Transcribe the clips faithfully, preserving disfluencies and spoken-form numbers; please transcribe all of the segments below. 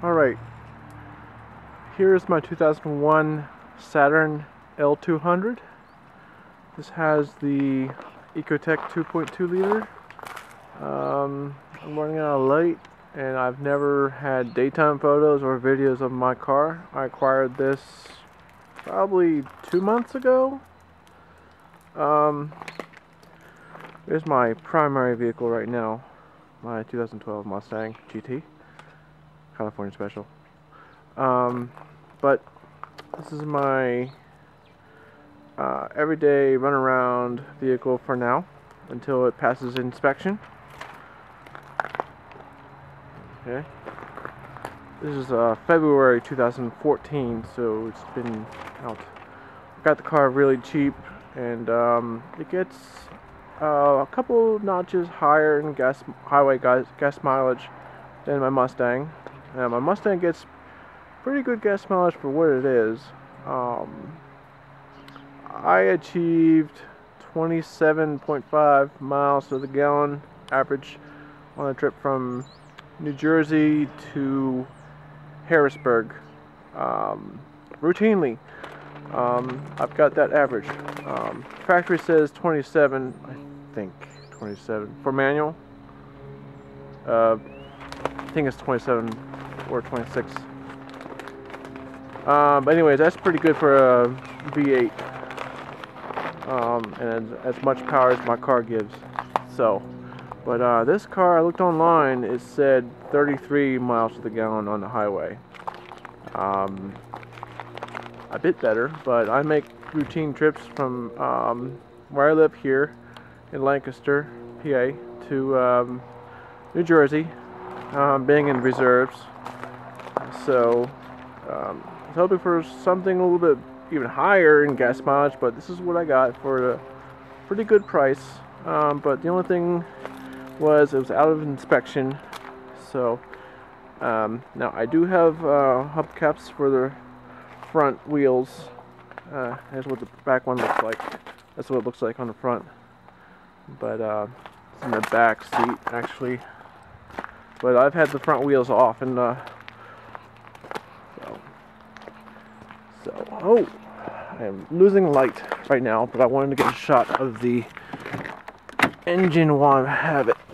Alright, here's my two thousand one Saturn L two hundred. This has the Ecotec two point two liter. Um, I'm running out of light, and I've never had daytime photos or videos of my car. I acquired this probably two months ago. Um, here's my primary vehicle right now, my two thousand twelve Mustang G T. California Special. Um, but this is my uh, everyday run around vehicle for now until it passes inspection. Okay. This is uh, February two thousand fourteen, so it's been out. Got the car really cheap, and um, it gets uh, a couple notches higher in gas highway gas, gas mileage than my Mustang. Uh, my Mustang gets pretty good gas mileage for what it is. Um, I achieved twenty-seven point five miles to the gallon average on a trip from New Jersey to Harrisburg. Um, routinely, um, I've got that average. Um, factory says twenty-seven, I think twenty-seven for manual. Uh, I think it's twenty-seven or twenty-six. Um, but anyways, that's pretty good for a V eight, um, and as much power as my car gives. So, but uh, this car, I looked online, it said thirty-three miles to the gallon on the highway. Um, a bit better, but I make routine trips from um, where I live here in Lancaster, P A, to um, New Jersey, um, being in reserves. So, um, I was hoping for something a little bit even higher in gas mileage, but this is what I got for a pretty good price. Um, but the only thing was it was out of inspection. So, um, now I do have uh, hubcaps for the front wheels. Uh, here's what the back one looks like. That's what it looks like on the front. But uh, it's in the back seat actually. But I've had the front wheels off, and uh, so, so, oh, I am losing light right now, but I wanted to get a shot of the engine while I have it.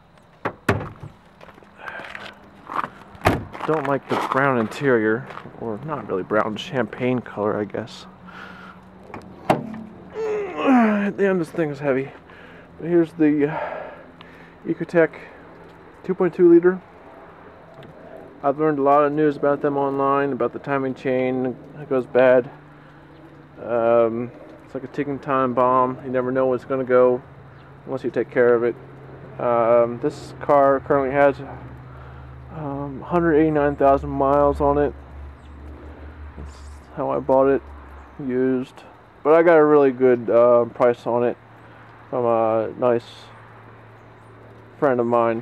Don't like the brown interior, or not really brown, champagne color, I guess. Damn, this thing is heavy. But here's the uh, Ecotec two point two liter. I've learned a lot of news about them online, about the timing chain. It goes bad. Um, it's like a ticking time bomb. You never know when it's going to go unless you take care of it. Um, this car currently has um, one hundred eighty-nine thousand miles on it. That's how I bought it used. But I got a really good uh, price on it from a nice friend of mine.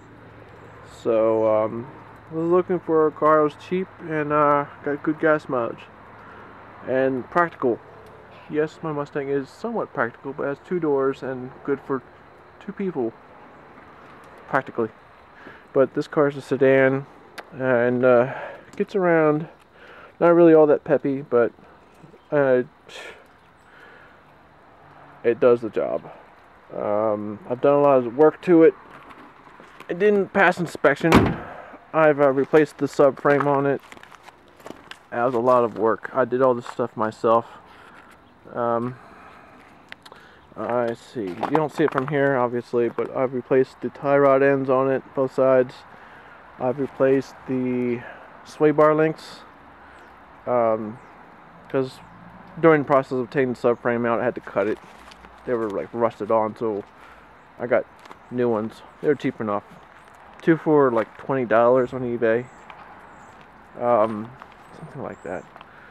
So, um, I was looking for a car that was cheap and uh, got good gas mileage and practical. Yes, my Mustang is somewhat practical, but it has two doors and good for two people, practically. But this car is a sedan and uh, gets around. Not really all that peppy, but uh, it does the job. Um, I've done a lot of work to it. It didn't pass inspection. I've uh, replaced the subframe on it. That was a lot of work. I did all this stuff myself. Um, I see. You don't see it from here, obviously, but I've replaced the tie rod ends on it, both sides. I've replaced the sway bar links. Um, because during the process of taking the subframe out, I had to cut it. They were like rusted on, so I got new ones. They were cheap enough. Two for like twenty dollars on eBay. Um, something like that.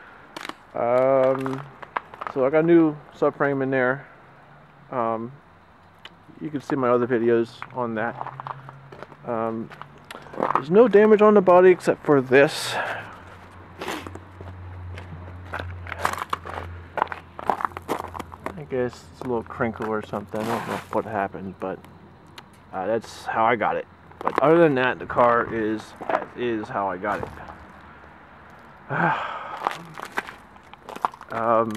Um, so I got a new subframe in there. Um, you can see my other videos on that. Um, there's no damage on the body except for this. I guess it's a little crinkle or something. I don't know what happened, but uh, that's how I got it. But other than that, the car is as is how I got it. um,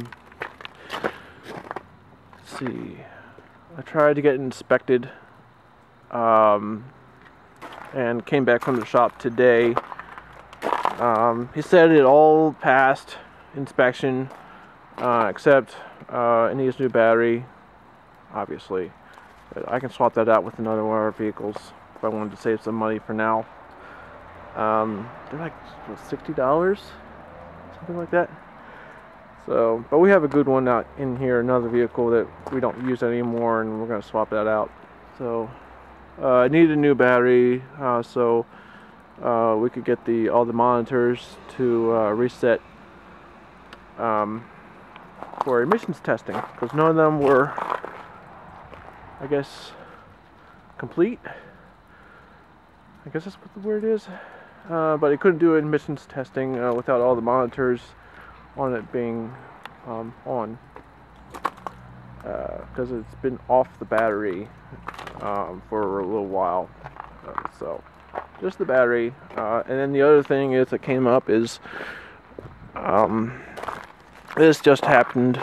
let's see. I tried to get it inspected, um, and came back from the shop today. Um, he said it all passed inspection, uh, except uh, it needs a new battery, obviously. But I can swap that out with another one of our vehicles if I wanted to save some money for now. Um, they're like what, sixty dollars, something like that. So, but we have a good one out in here, another vehicle that we don't use anymore, and we're going to swap that out. So, uh, I need a new battery, uh, so uh, we could get the all the monitors to uh, reset um, for emissions testing, because none of them were, I guess, complete. I guess that's what the word is. Uh, but it couldn't do emissions testing uh, without all the monitors on it being um, on, because uh, it's been off the battery um, for a little while. Uh, so just the battery, uh, and then the other thing is that came up is um, this just happened.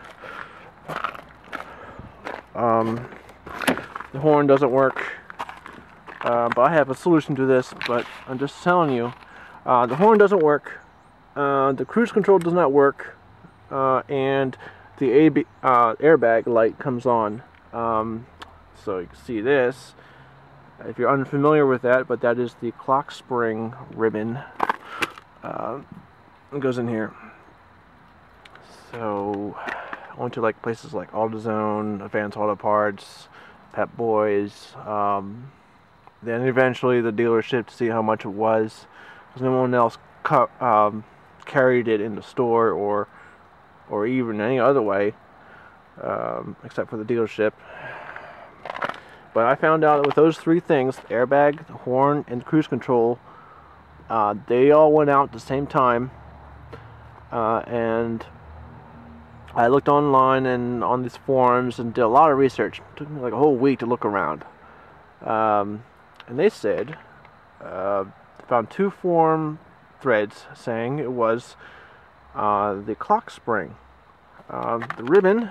Um, the horn doesn't work, uh, but I have a solution to this. But I'm just telling you, uh, the horn doesn't work. Uh, the cruise control does not work, uh, and the A B, uh, airbag light comes on. Um, so you can see this, if you're unfamiliar with that, but that is the clock spring ribbon. Uh, it goes in here. So I went to like places like AutoZone, Advanced Auto Parts, Pep Boys, um, then eventually the dealership to see how much it was, because no one else cut, um, carried it in the store or or even any other way, um, except for the dealership. But I found out that with those three things, the airbag, the horn, and the cruise control, uh, they all went out at the same time. Uh, and I looked online and on these forums and did a lot of research. It took me like a whole week to look around. Um, and they said, uh, found two forum threads saying it was uh, the clock spring. Uh, the ribbon,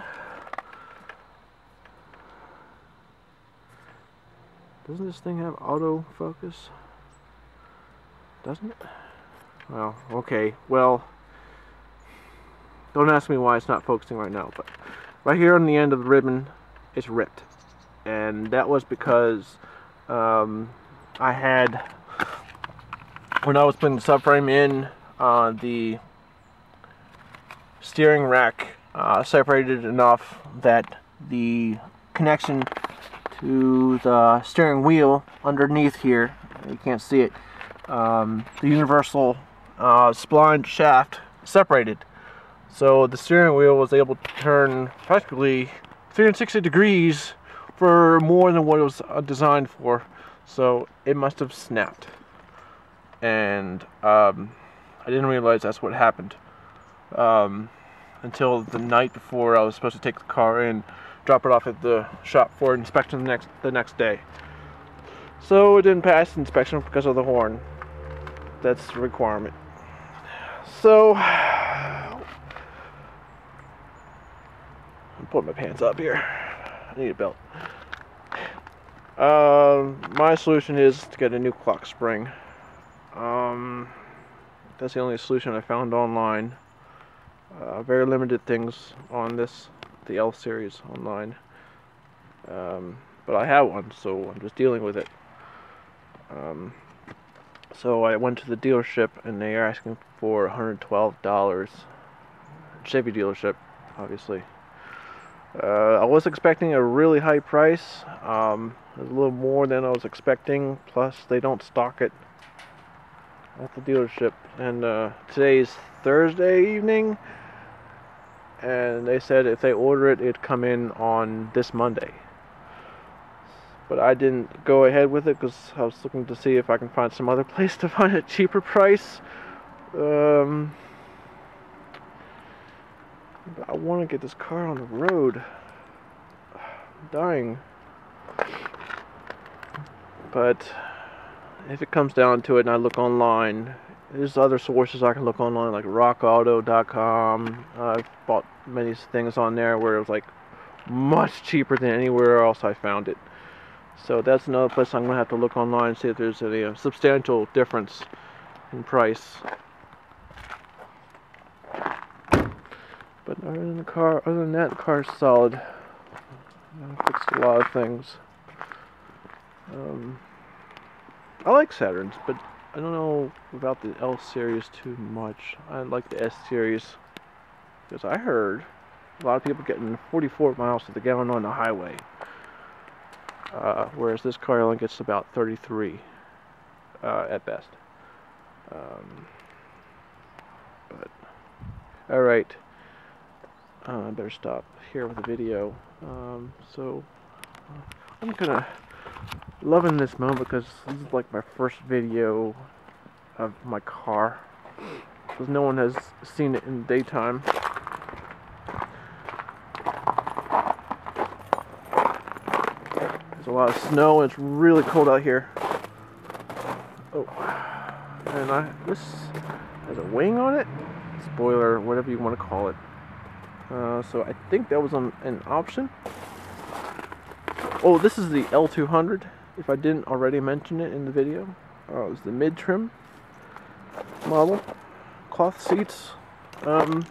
doesn't this thing have autofocus? Doesn't it? Well, okay, well, don't ask me why it's not focusing right now, but right here on the end of the ribbon, it's ripped. And that was because um, I had, when I was putting the subframe in, uh, the steering rack uh, separated enough that the connection to the steering wheel underneath here, you can't see it, um, the universal uh, spline shaft separated. So the steering wheel was able to turn practically three hundred sixty degrees for more than what it was designed for. So it must have snapped. And um, I didn't realize that's what happened um, until the night before I was supposed to take the car in, drop it off at the shop for inspection the next, the next day. So it didn't pass inspection because of the horn. That's the requirement. So I'm putting my pants up here. I need a belt. Um, my solution is to get a new clock spring. Um, that's the only solution I found online. Uh, very limited things on this, the L series online. Um, but I have one, so I'm just dealing with it. Um, so I went to the dealership and they are asking for one hundred twelve dollars. Chevy dealership, obviously. Uh, I was expecting a really high price. Um, it was a little more than I was expecting. Plus, they don't stock it at the dealership. And uh, today's Thursday evening, and they said if they order it, it'd come in on this Monday. But I didn't go ahead with it because I was looking to see if I can find some other place to find a cheaper price. Um, but I want to get this car on the road. I'm dying. But if it comes down to it and I look online, there's other sources I can look online, like rock auto dot com. Uh, I've bought many things on there where it was like much cheaper than anywhere else I found it. So that's another place I'm going to have to look online and see if there's any uh, substantial difference in price. But other than the car, other than that, the car's solid. I fixed a lot of things. Um, I like Saturns, but I don't know about the L series too much. I like the S series because I heard a lot of people getting forty-four miles to the gallon on the highway, uh, whereas this car only gets about thirty-three uh, at best. Um, but all right, uh, I better stop here with the video. Um, so uh, I'm gonna loving this moment because this is like my first video of my car, because no one has seen it in the daytime. There's a lot of snow and it's really cold out here. Oh, and I this has a wing on it, spoiler, whatever you want to call it. Uh, so I think that was an, an option. Oh, this is the L two hundred, if I didn't already mention it in the video. Uh, it was the mid-trim model. Cloth seats. Um,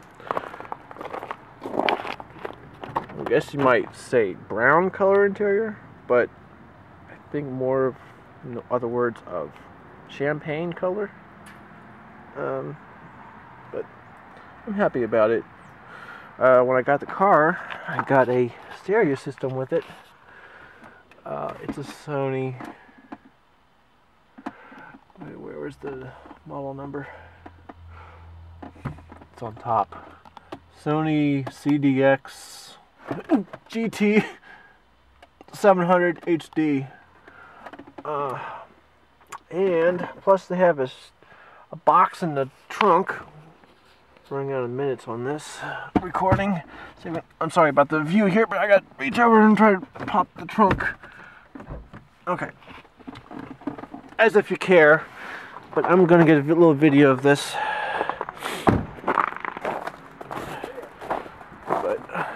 I guess you might say brown color interior, but I think more of, in other words, of champagne color. Um, but I'm happy about it. Uh, when I got the car, I got a stereo system with it. Uh, it's a Sony. Wait, where was the model number? It's on top. Sony C D X G T seven hundred H D. Uh, and plus they have a, a box in the trunk. Running out of minutes on this recording. I'm sorry about the view here, but I got to reach over and try to pop the trunk. Okay. As if you care, but I'm gonna get a little video of this. But,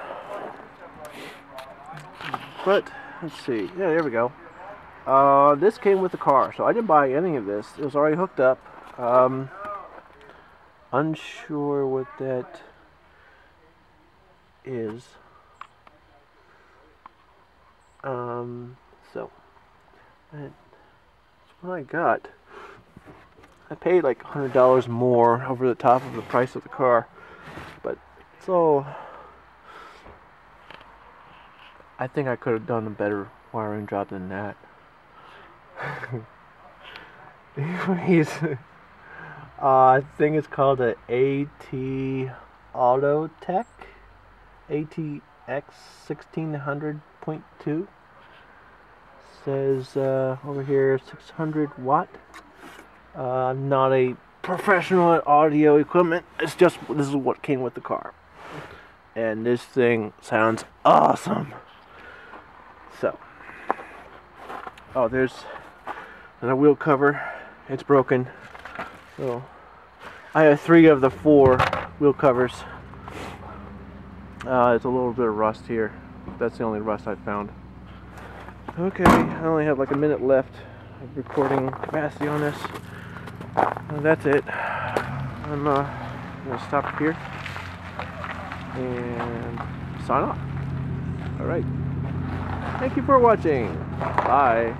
but let's see. Yeah, there we go. Uh, this came with the car, so I didn't buy any of this. It was already hooked up. Um, Unsure what that is. Um, so that's what I got. I paid like a hundred dollars more over the top of the price of the car, but so I think I could have done a better wiring job than that. Anyways. Uh, I think it's called a AT Auto Tech A T X sixteen hundred point two. Says uh, over here six hundred watt. Uh, I'm not a professional at audio equipment. It's just this is what came with the car, and this thing sounds awesome. So, oh, there's another wheel cover. It's broken. So, I have three of the four wheel covers. Uh, there's a little bit of rust here. That's the only rust I found. Okay, I only have like a minute left of recording capacity on this. Uh, that's it. I'm uh, going to stop here and sign off. Alright. Thank you for watching. Bye.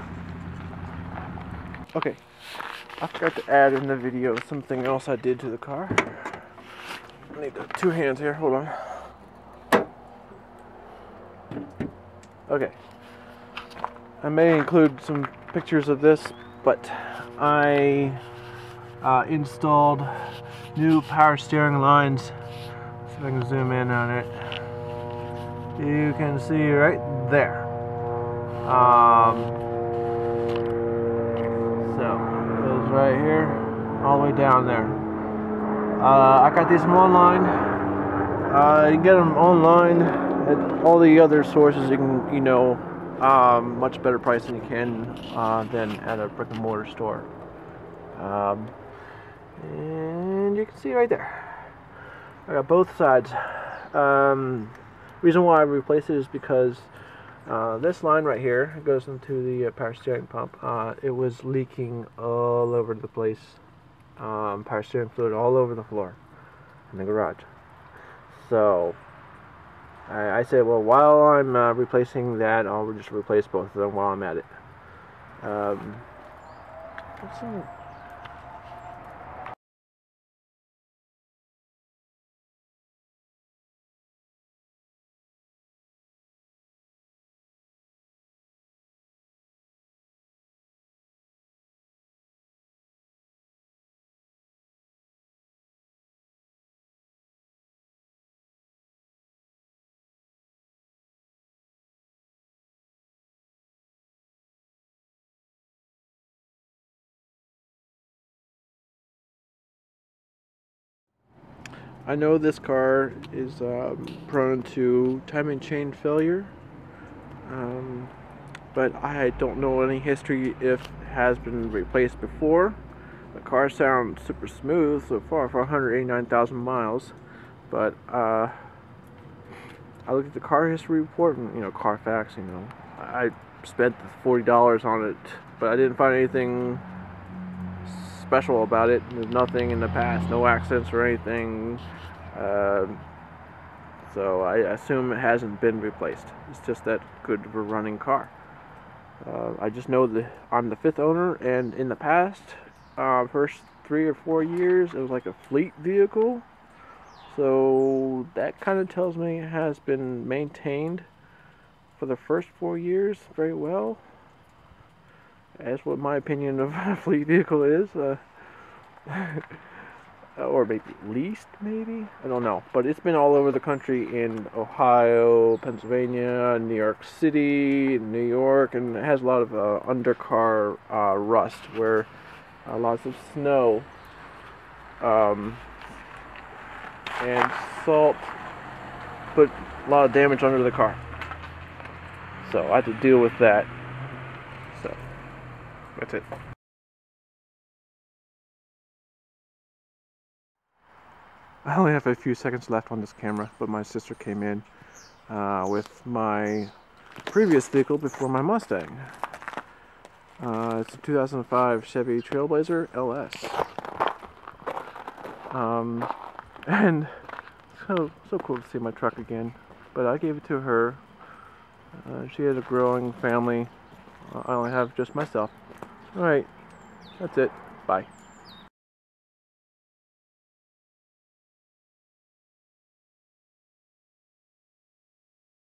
Okay. I forgot to add in the video something else I did to the car. I need the two hands here, hold on. Okay. I may include some pictures of this, but I uh, installed new power steering lines. See if I can zoom in on it. You can see right there. Um, right here, all the way down there. Uh, I got these from online. Uh, you can get them online at all the other sources. You can, you know, um, much better price than you can uh, than at a brick and mortar store. Um, and you can see right there, I got both sides. Um, reason why I replaced it is because uh, this line right here goes into the uh, power steering pump. Uh, it was leaking all over the place. Um, power steering fluid all over the floor in the garage. So I, I said, well, while I'm uh, replacing that, I'll just replace both of them while I'm at it. Um, let's see. I know this car is um, prone to timing chain failure, um, but I don't know any history if it has been replaced before. The car sounds super smooth so far for one hundred eighty-nine thousand miles, but uh, I looked at the car history report and, you know, Carfax, you know, I spent forty dollars on it, but I didn't find anything special about it. There's nothing in the past, no accidents or anything. Uh, so I assume it hasn't been replaced. It's just that good of a running car. Uh, I just know that I'm the fifth owner, and in the past, uh, first three or four years, it was like a fleet vehicle. So that kind of tells me it has been maintained for the first four years very well. That's what my opinion of a fleet vehicle is. Uh, or maybe leased, maybe? I don't know. But it's been all over the country in Ohio, Pennsylvania, New York City, New York, and it has a lot of uh, undercar uh, rust where uh, lots of snow um, and salt put a lot of damage under the car. So I had to deal with that. So that's it. I only have a few seconds left on this camera, but my sister came in uh, with my previous vehicle before my Mustang. Uh, it's a two thousand five Chevy Trailblazer L S. Um, and so so cool to see my truck again. But I gave it to her. Uh, she has a growing family. Uh, I only have just myself. Alright, that's it. Bye.